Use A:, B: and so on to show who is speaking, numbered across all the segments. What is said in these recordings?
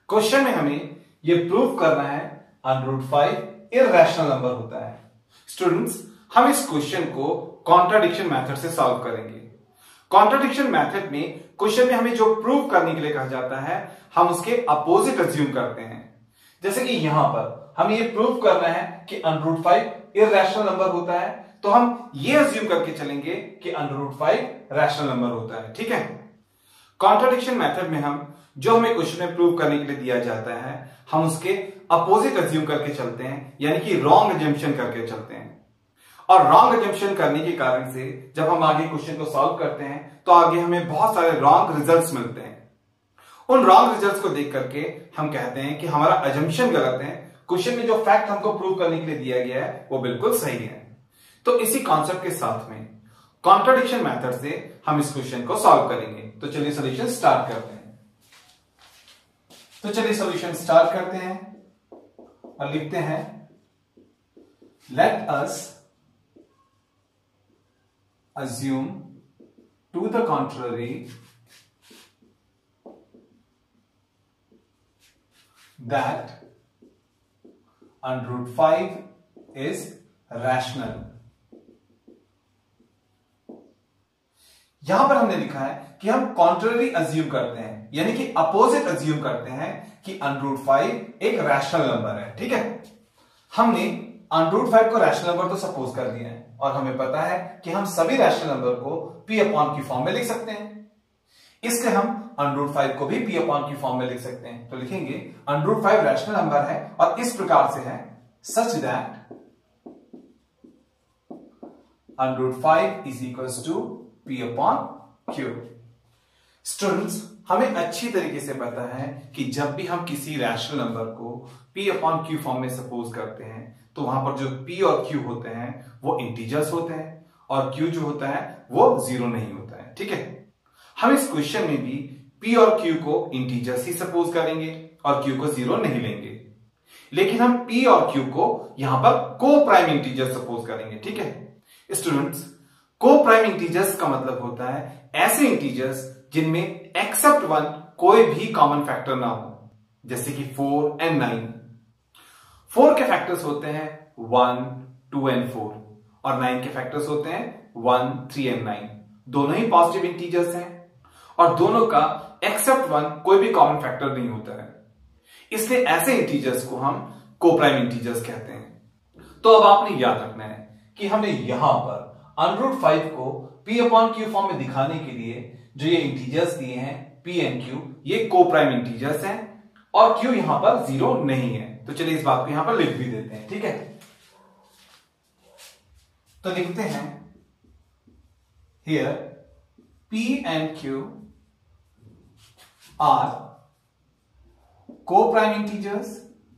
A: Question में हमें ये प्रूव करना है √5 इररेशनल नंबर होता है। स्टूडेंट्स, हम इस क्वेश्चन को कॉन्ट्राडिक्शन मेथड से सॉल्व करेंगे। कॉन्ट्राडिक्शन मेथड में क्वेश्चन में हमें जो प्रूव करने के लिए कहा जाता है, हम उसके अपोजिट अज्यूम करते हैं। जैसे कि यहां पर हमें ये प्रूव करना है कि √5 इररेशनल नंबर होता है, तो हम ये अज्यूम करके चलेंगे कि √5 रैशनल नंबर होता है। ठीक है। कॉन्ट्राडिक्शन मेथड में हम जो हमें क्वेश्चन में प्रूव करने के लिए दिया जाता है, हम उसके अपोजिट अज्यूम करके चलते हैं, यानी कि रॉन्ग अजम्पशन करके चलते हैं। और रॉन्ग अजम्पशन करने के कारण से जब हम आगे क्वेश्चन को सॉल्व करते हैं तो आगे हमें बहुत सारे रॉन्ग रिजल्ट्स मिलते हैं। उन रॉन्ग रिजल्ट्स को देख करके हम कहते हैं कि हमारा अजम्पशन गलत है, क्वेश्चन में जो फैक्ट हमको प्रूव करने के लिए दिया गया है वो बिल्कुल सही है। तो इसी कॉन्सेप्ट के साथ में कॉन्ट्राडिक्शन मेथड से हम इस क्वेश्चन को सॉल्व करेंगे। तो चलिए सॉल्यूशन स्टार्ट करते हैं। और लिखते हैं let us assume to the contrary that √5 is rational। यहां पर हमने लिखा है कि हम कॉन्ट्ररी अज्यूम करते हैं, यानी कि अपोजिट अज्यूम करते हैं कि √5 एक रैशनल नंबर है। ठीक है। हमने √5 को रैशनल नंबर तो सपोज कर दिया है और हमें पता है कि हम सभी रैशनल नंबर को P/Q फॉर्म में लिख सकते हैं, इसलिए हम √5 को भी P/Q फॉर्म में लिख सकते हैं। तो लिखेंगे √5 रैशनल नंबर है और इस प्रकार से है such that √5 is equals to P/Q। Students, हमें अच्छी तरीके से पता है कि जब भी हम किसी रैशनल नंबर को P/Q फॉर्म में सपोज करते हैं तो वहां पर जो P और Q होते हैं वो इंटीजर्स होते हैं और Q जो होता है वो 0 नहीं होता है। ठीक है। हम इस क्वेश्चन में भी P और Q को इंटीजर्स ही सपोज करेंगे और Q को 0 नहीं लेंगे, लेकिन हम P और Q को यहां पर को प्राइम इंटीजर सपोज करेंगे। ठीक है। स्टूडेंट्स, को प्राइम इंटीजर्स का मतलब होता है ऐसे इंटीजर्स जिनमें एक्सेप्ट 1 कोई भी कॉमन फैक्टर ना हो, जैसे कि 4 एंड 9। 4 के फैक्टर्स होते हैं 1, 2 एंड 4 और 9 के फैक्टर्स होते हैं 1, 3 एंड 9। दोनों ही पॉजिटिव इंटीजर्स हैं और दोनों का एक्सेप्ट 1 कोई भी कॉमन फैक्टर नहीं होता है, इसलिए ऐसे इंटीजर्स को हम को प्राइम इंटीजर्स कहते हैं। तो अब आपने याद रखना है कि हमें यहां पर √5 को P/Q फॉर्म में दिखाने के लिए जो ये इंटीजर्स दिए हैं P एंड Q, ये को प्राइम इंटीजर्स हैं और Q यहां पर 0 नहीं है। तो चलिए इस बात को यहां पर लिख भी देते हैं। ठीक है। तो लिखते हैं here P and Q are को prime integers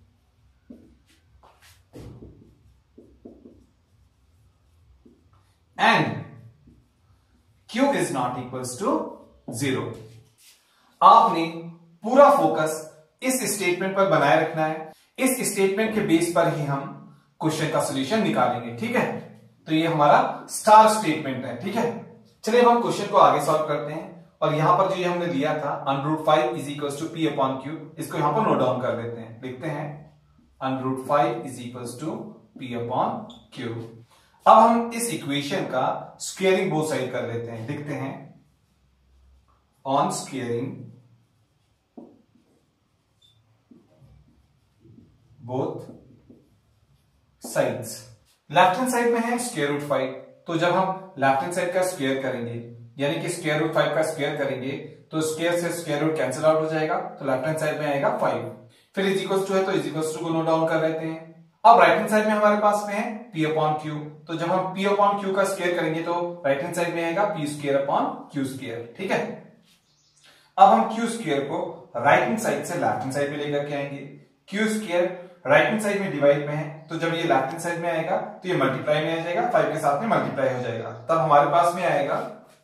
A: and Q is not equals to 0। आपने पूरा फोकस इस स्टेटमेंट पर बनाए रखना है। इस स्टेटमेंट के बेस पर ही हम क्वेश्चन का सॉल्यूशन निकालेंगे। ठीक है। तो ये हमारा स्टार स्टेटमेंट है। ठीक है। चलिए हम क्वेश्चन को आगे सॉल्व करते हैं और यहां पर जो ये हमने लिया था √5 इज इक्वल्स टू P/Q, इसको यहां पर नोट डाउन कर लेते हैं। लिखते हैं √5 इज इक्वल्स टू P/Q। अब हम इस इक्वेशन का स्क्वेयरिंग बोथ साइड कर लेते हैं। लिखते हैं on squaring both sides. Left hand side में है √5, तो जब हम लेफ्ट हैंड साइड का स्क्वायर करेंगे, यानी कि √5 का स्क्वायर करेंगे, तो स्क्वायर से स्क्वायर रूट कैंसिल आउट हो जाएगा, तो लेफ्ट हैंड साइड में आएगा 5। फिर इज इक्वल्स टू है तो इज इक्वल्स टू को नोट डाउन कर लेते हैं। अब राइट हैंड साइड में हमारे पास में है P/Q, तो जब हम P/Q का स्क्वायर करेंगे तो राइट हैंड साइड में आएगा P²/Q²। ठीक है। अब हम Q² को राइट हैंड साइड से लेफ्ट हैंड साइड में लेकर के आएंगे। Q² राइट हैंड साइड में डिवाइड में है, तो जब ये लेफ्ट हैंड साइड में आएगा तो ये मल्टीप्लाई में आ जाएगा, 5 के साथ में मल्टीप्लाई हो जाएगा, तब हमारे पास में आएगा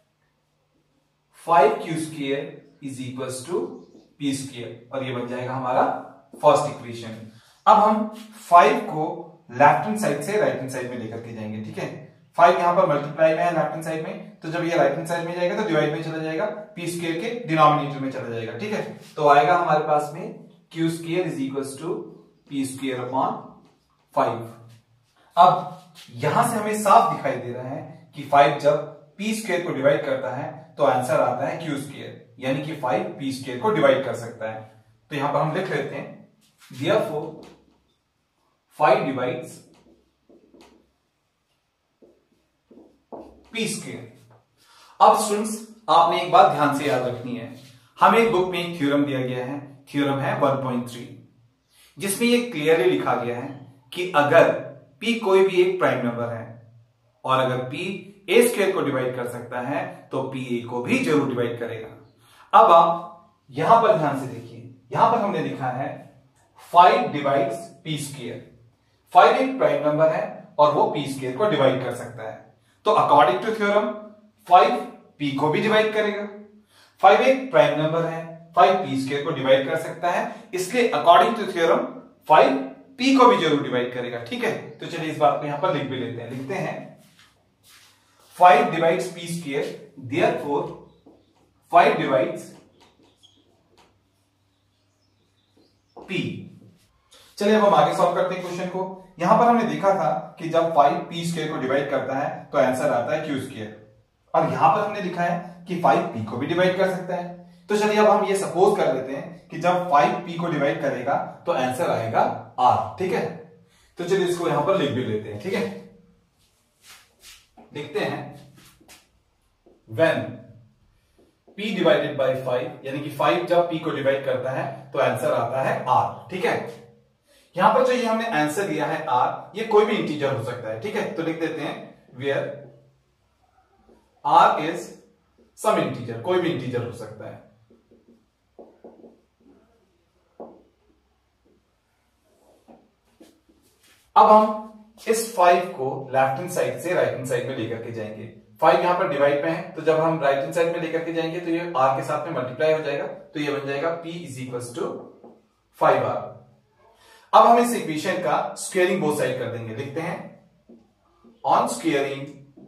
A: 5Q² is equals to P² और ये बन जाएगा हमारा फर्स्ट इक्वेशन। अब हम 5 को लेफ्ट हैंड साइड से राइट हैंड साइड में लेकर के जाएंगे। ठीक है। 5 यहां पर मल्टीप्लाई में है लेफ्ट हैंड साइड में, तो जब ये राइट हैंड साइड में जाएगा तो डिवाइड में चला जाएगा, P² के डिनोमिनेटर में चला जाएगा। ठीक है। तो आएगा हमारे पास में Q square is equal to P square upon 5। अब यहां से हमें साफ दिखाई दे रहा है कि 5 जब पी स्क्वायर को डिवाइड करता है तो आंसर आता है क्यू स्क्वायर, यानी कि 5 पी स्क्वायर को डिवाइड कर सकता है। तो यहां पर हम लिख लेते हैं देयरफॉर 5 डिवाइड्स पी स्क्वायर। अब स्टूडेंट्स आपने एक बात ध्यान से याद रखनी है, हमें एक बुक में एक थ्योरम दिया गया है, थ्योरम है 1.3, जिसमें ये क्लियरली लिखा गया है कि अगर p कोई भी एक प्राइम नंबर है और अगर p a स्क्वायर को डिवाइड कर सकता है तो p a को भी जरूर डिवाइड करेगा। अब आप यहां पर ध्यान से देखिए, यहां पर हमने लिखा है 5 डिवाइड्स p स्क्वायर। 5 एक प्राइम नंबर है और वो p स्क्वायर को डिवाइड कर सकता है, तो अकॉर्डिंग टू थ्योरम 5 p को भी डिवाइड करेगा। 5 एक प्राइम नंबर है, 5 p स्क्वायर को डिवाइड कर सकता है, इसलिए अकॉर्डिंग टू थ्योरम 5 p को भी जरूर डिवाइड करेगा। ठीक है, तो चलिए इस बात को यहां पर लिख भी लेते हैं। लिखते हैं 5 divides p square, therefore 5 divides p। चलिए अब हम आगे सॉल्व करते हैं क्वेश्चन को। यहां पर हमने देखा था कि जब 5 p स्क्वायर को डिवाइड करता है तो आंसर आता है q स्क्वायर, और यहां पर हमने लिखा है कि 5 p को भी डिवाइड कर सकता है। तो चलिए अब हम ये सपोज कर लेते हैं कि जब 5 p को डिवाइड करेगा तो आंसर आएगा r। ठीक है, तो चलिए इसको यहां पर लिख भी लेते हैं। ठीक है, लिखते हैं when p डिवाइडेड बाय 5, यानी कि 5 जब p को डिवाइड करता है तो आंसर आता है r। ठीक है, यहां पर जो ये हमने आंसर दिया है r, ये कोई भी इंटीजर हो सकता है। ठीक है, तो लिख देते हैं where r is some integer, कोई भी इंटीजर हो सकता है। अब हम इस 5 को लेफ्ट हैंड साइड से राइट हैंड साइड में लेकर के जाएंगे। 5 यहां पर डिवाइड में है, तो जब हम राइट हैंड साइड में लेकर के जाएंगे तो ये r के साथ में मल्टीप्लाई हो जाएगा, तो ये बन जाएगा p is equal to 5r। अब हम इस इक्वेशन का स्क्वेयरिंग बोथ साइड कर देंगे। लिखते हैं ऑन स्क्वेयरिंग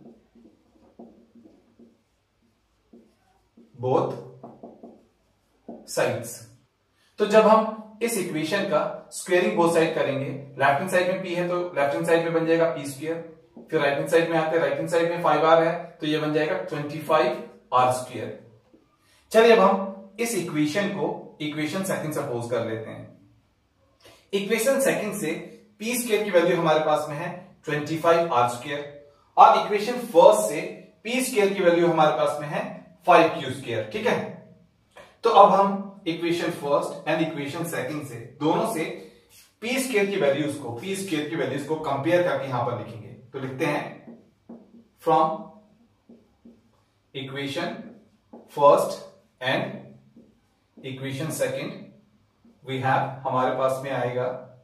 A: बोथ साइड्स। तो जब हम इस इक्वेशन का स्क्वेयरिंग बोथ साइड करेंगे, लेफ्ट हैंड साइड में p है तो लेफ्ट हैंड साइड में बन जाएगा p स्क्वायर, फिर राइट हैंड साइड में आते हैं, राइट हैंड साइड में 5r है तो ये बन जाएगा 25r स्क्वायर। चलिए अब हम इस इक्वेशन को इक्वेशन सेकंड सपोज कर लेते हैं। इक्वेशन सेकंड से p स्क्वायर की वैल्यू हमारे पास में है 25r स्क्वायर, और इक्वेशन फर्स्ट से p स्क्वायर की वैल्यू हमारे पास में है 5q स्क्वायर। ठीक है, तो अब हम equation first and equation second से, दोनों से p स्क्वायर की वैल्यूज को कंपेयर करके यहां पर लिखेंगे। तो लिखते हैं from equation first and equation second we have, हमारे पास में आएगा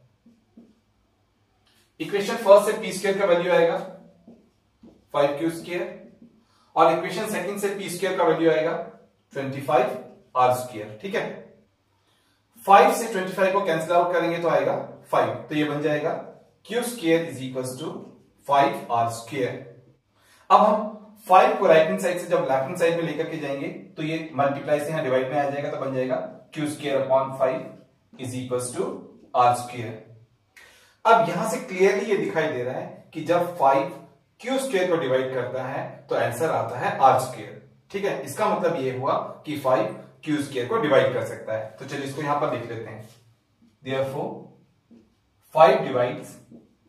A: इक्वेशन फर्स्ट से p स्क्वायर का वैल्यू आएगा 5q स्क्वायर, और इक्वेशन सेकंड से p स्क्वायर का वैल्यू आएगा 25r स्क्वायर। ठीक है, 5 से 25 को कैंसिल आउट करेंगे तो आएगा 5, तो ये बन जाएगा q square is equal to 5r square. अब हम 5 को राइट हैंड साइड से जब लेफ्ट हैंड साइड में लेकर के जाएंगे तो ये मल्टीप्लाई से यहां डिवाइड में आ जाएगा, तो बन जाएगा q square upon 5 is equal to r square. अब यहां से क्लियरली ये दिखाई दे रहा है कि जब 5 q स्क्वायर को डिवाइड करता है तो आंसर आता है r स्क्वायर। ठीक है, इसका मतलब ये हुआ कि 5 q स्क्वायर को डिवाइड कर सकता है। तो चलिए इसको यहां पर लिख लेते हैं, देयरफॉर 5 डिवाइड्स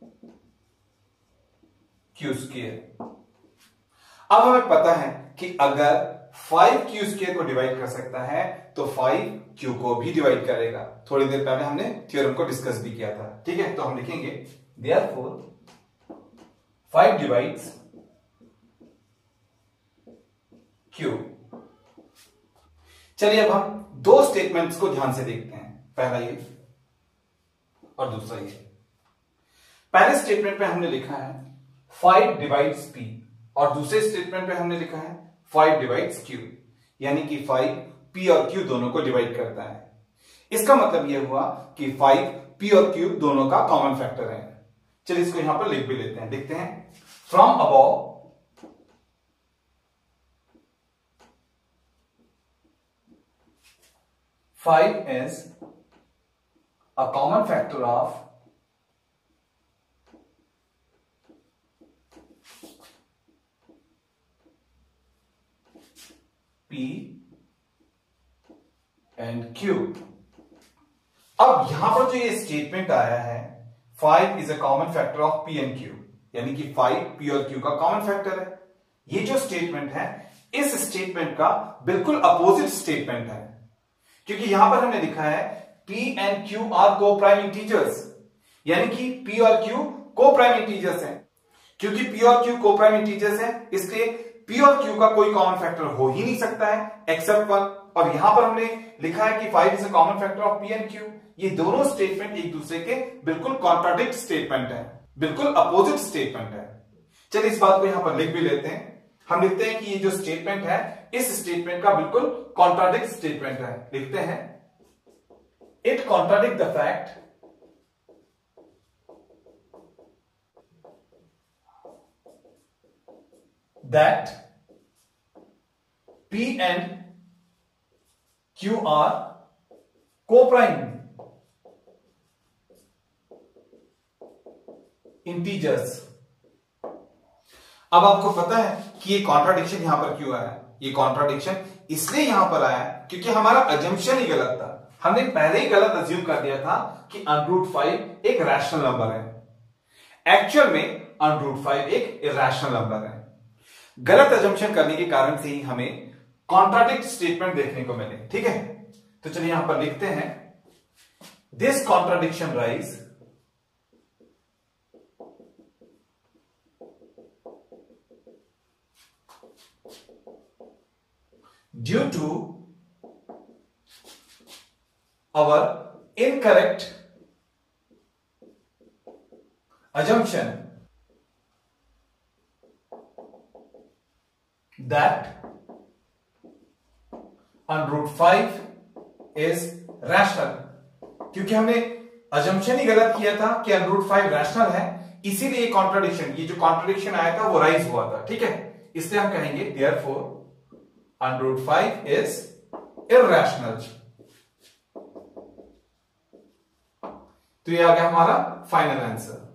A: q स्क्वायर। अब हमें पता है कि अगर 5 q स्क्वायर को डिवाइड कर सकता है तो 5 q को भी डिवाइड करेगा। थोड़ी देर पहले हमने थ्योरम को डिस्कस भी किया था। ठीक है, तो हम लिखेंगे देयरफॉर 5 डिवाइड्स q। चलिए अब हम दो स्टेटमेंट्स को ध्यान से देखते हैं, पहला ये और दूसरा ये। पहले स्टेटमेंट पे हमने लिखा है 5 डिवाइड्स p, और दूसरे स्टेटमेंट पे हमने लिखा है 5 डिवाइड्स q, यानी कि 5 p और q दोनों को डिवाइड करता है। इसका मतलब यह हुआ कि 5 p और q दोनों का कॉमन फैक्टर है। चलिए इसको यहां पर लिख भी लेते हैं। देखते हैं from above 5 is a common factor of P and Q। अब यहां पर जो ये स्टेटमेंट आया है 5 is a common factor of P and Q, यानी कि 5 P और Q का कॉमन फैक्टर है। ये जो स्टेटमेंट है इस स्टेटमेंट का बिल्कुल अपोजिट स्टेटमेंट है, क्योंकि यहां पर हमने लिखा है P एंड Q आर को प्राइम इंटीजर्स, यानी कि P और Q को प्राइम इंटीजर्स हैं। क्योंकि P और Q को प्राइम इंटीजर्स हैं, इसलिए P और Q का कोई कॉमन फैक्टर हो ही नहीं सकता है एक्सेप्ट 1। और यहां पर हमने लिखा है कि 5 is a common factor of P and Q। ये दोनों स्टेटमेंट एक दूसरे के बिल्कुल कॉन्ट्राडिक्ट स्टेटमेंट है, बिल्कुल अपोजिट स्टेटमेंट है। चलिए इस बात को यहां पर लिख भी लेते हैं। हम लिखते हैं कि ये जो स्टेटमेंट है इस स्टेटमेंट का बिल्कुल कॉन्ट्राडिक्ट स्टेटमेंट है। लिखते हैं it contradict the fact that P and Q are co-prime integers। अब आपको पता है कि ये कॉन्ट्राडिक्शन यहां पर क्यों आया। ये कॉन्ट्राडिक्शन इसलिए यहां पर आया क्योंकि हमारा अजम्पशन ही गलत था। हमने पहले ही गलत अज्यूम कर दिया था कि √5 एक रैशनल नंबर है। एक्चुअल में √5 एक इरैशनल नंबर है। गलत अजम्पशन करने के कारण से ही हमें कॉन्ट्राडिक्ट स्टेटमेंट देखने को मिले। ठीक है, तो चलिए यहां पर लिखते हैं this contradiction rise due to our incorrect assumption that √5 is rational। क्योंकि हमने assumption ही गलत किया था कि √5 रैशनल है, इसीलिए ये कॉन्ट्राडिक्शन, ये जो कॉन्ट्राडिक्शन आया था वो राइज हुआ था। ठीक है, इसलिए हम कहेंगे therefore √5 is irrational। तो ये आ गया हमारा फाइनल आंसर।